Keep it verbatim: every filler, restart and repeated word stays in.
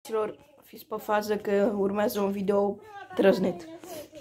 Fraților, fiți pe fază că urmează un video trăznet.